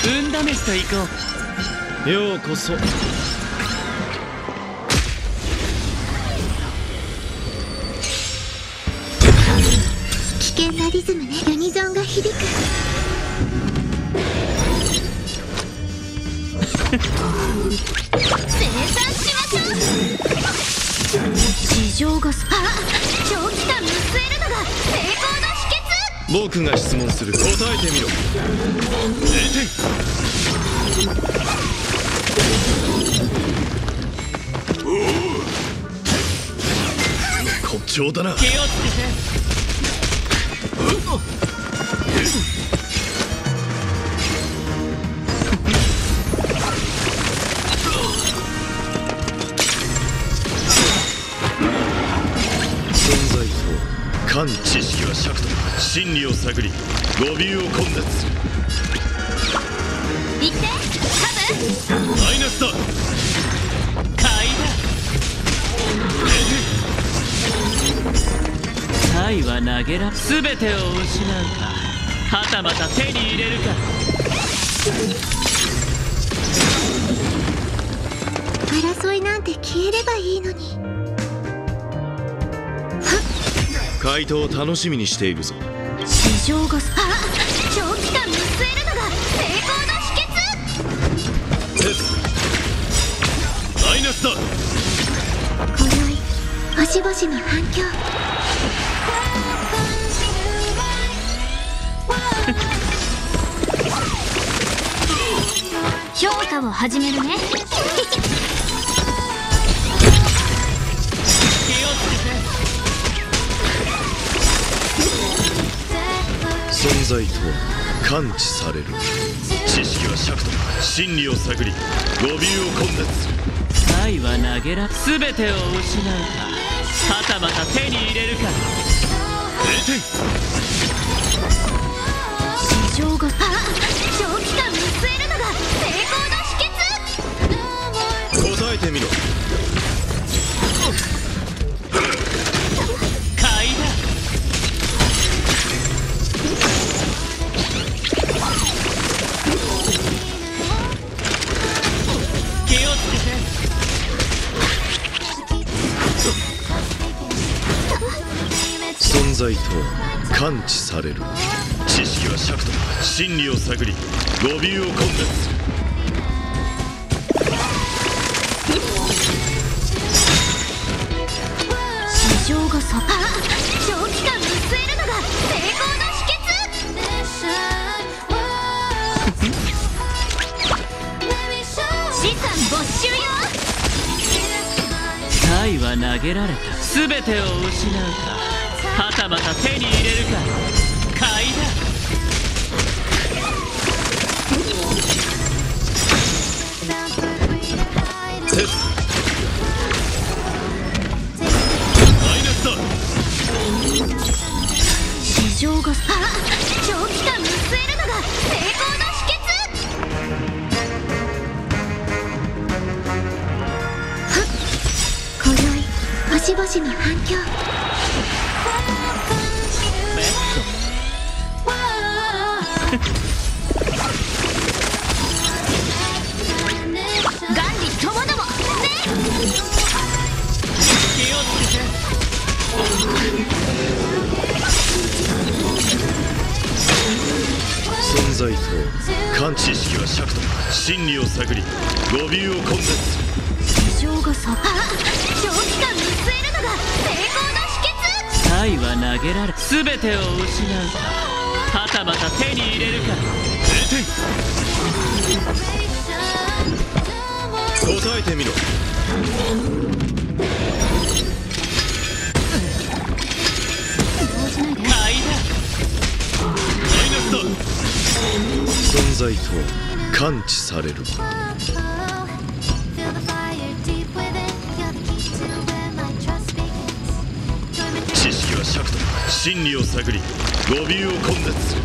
運試しと行こう。 ようこそ。 危険なリズムね。ユニゾンが響く。生産しましょう。事情が長期間見据えるのが成功の秘訣。 僕が質問する。答えてみろ。0点。骨頂だな。 気をつけて。 存在と感知識は尺と真理を探り語尾を混雑する。 行ってカブ。 マイナスだ。 買いだ。サイは投げら全てを失うか、はたまた手に入れるか。 争いなんて消えればいいのに。 回答を楽しみにしているぞ。 市場が長期間見据えるのが成功の秘訣。 テスマイナスだ。 今宵星々の反響。評価を始めるね。 存在とは感知される。知識は尺と真理を探り語尾を混雑する。 サイは投げら全てを失うか、はたまた手に入れるか。 0点。 市場が長期間見据えるのが成功の秘訣。 答えてみろ。 買いだ。気をつけて。 存在とは感知される。知識は尺と真理を探り語尾を混雑する。 市場が長期間見据えるのが成功の秘訣。資産没収よ。 サイは投げられた全てを失うか、はたまた手に入れるか。買いだ。 テスマイナスだ。 市場が長期間見据えるのが成功の秘訣。今宵星々の反響。 ベッ元利ともどもね。 気をつけて。 存在と感知識は尺と真理を探り語尾を混雑する。 市場が長期間見据えるのが成功の秘訣。 サイは投げられ全てを失うか、はたまた手に入れるか。 0点。答えてみろ。 買いだ。 マイナスだ。存在とは感知される。知識は尺と真理を探り語尾を混雑する。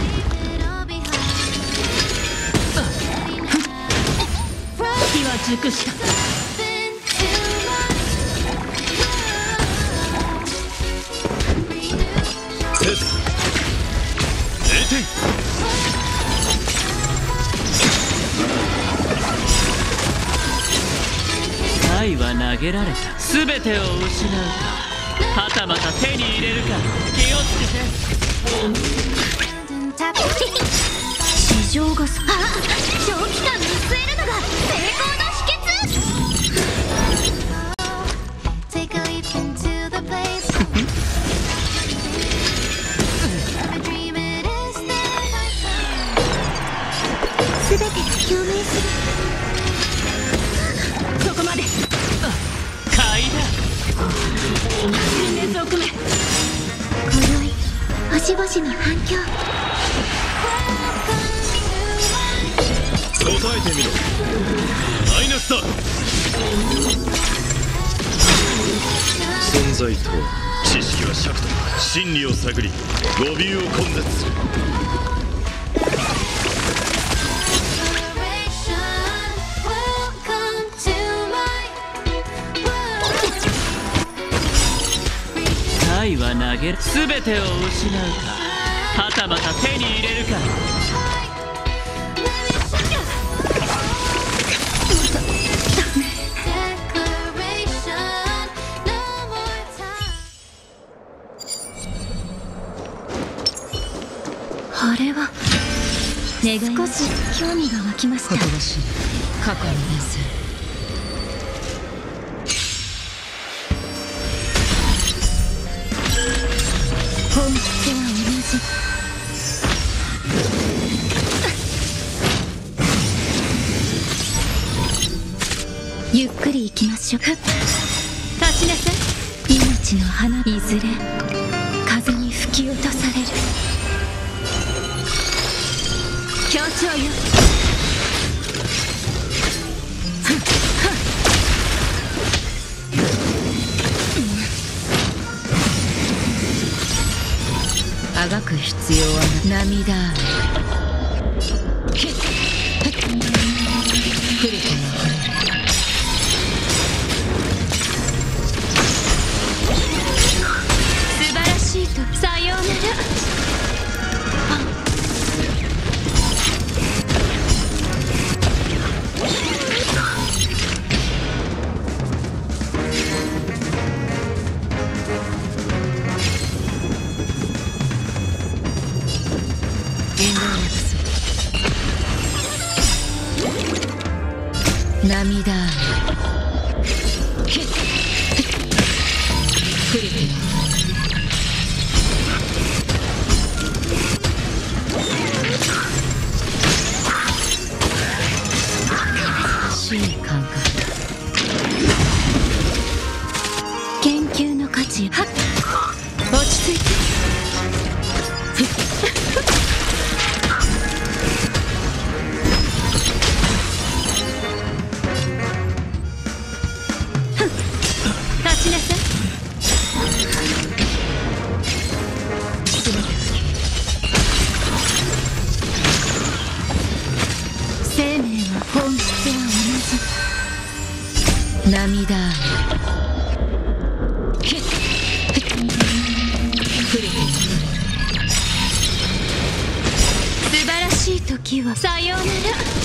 時は熟した。 テス0点。 げられた。全てを失うか、はたまた手に入れるか。気をつけて。 地上が長期間見据えるのが成功の秘訣。全てが共鳴する。そこまで。 買いだ。 戦列を組め。今宵星々の反響。 答えてみろ。マイナスだ。存在とは、知識は尺と真理を探り、語尾を根絶する。 愛は投げる。全てを失うか、はたまた手に入れるか。 あれは少し興味が湧きました。 新しい過去の連戦。 本質は同じ。ゆっくり行きましょう。立ちなさい。命の花、いずれ風に吹き落とされる。協調よ。 あがく必要はない。涙来るか素晴らしいと。さようなら。 涙来るしい感覚。 研究の価値。はっ、落ち着いて。立ちなさい。生命は本質は同じ。 涙素晴らしい時はさようなら。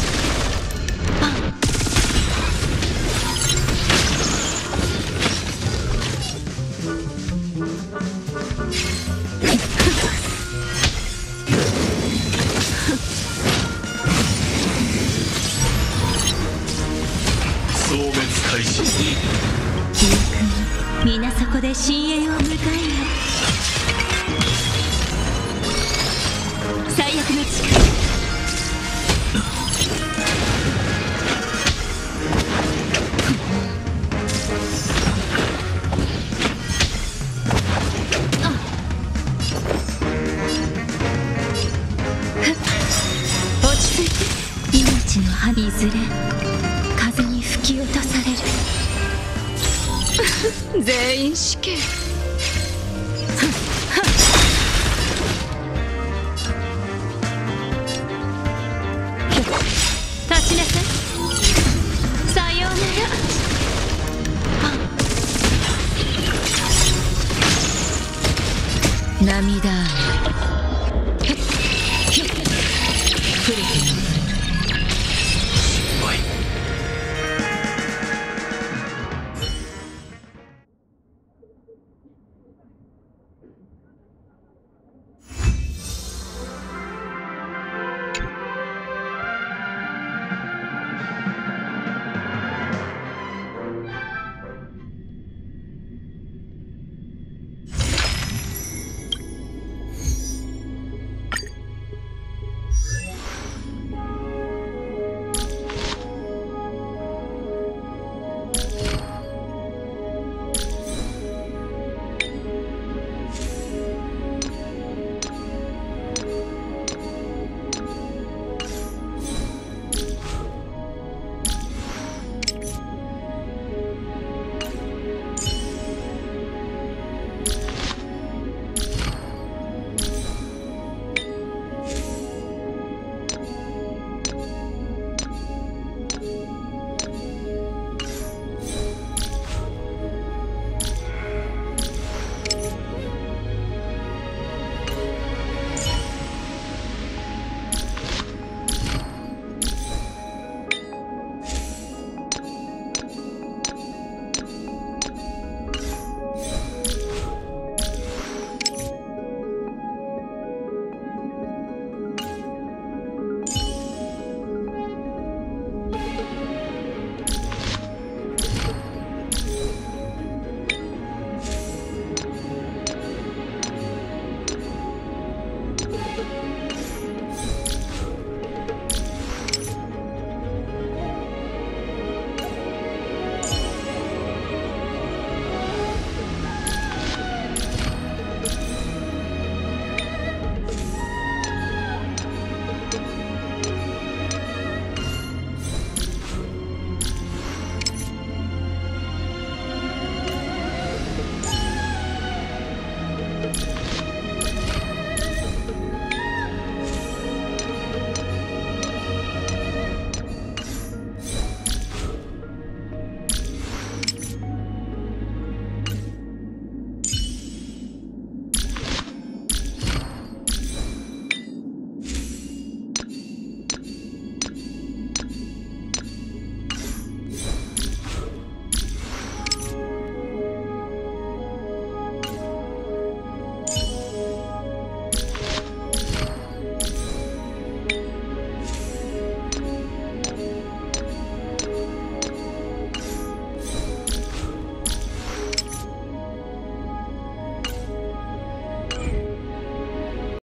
消滅開始。 記憶も皆そこで深淵を迎え合う。最悪の力。落ち着いて。命の葉いずれ風に吹き落とされる。全員死刑。立ちなさい。さようなら。 涙来る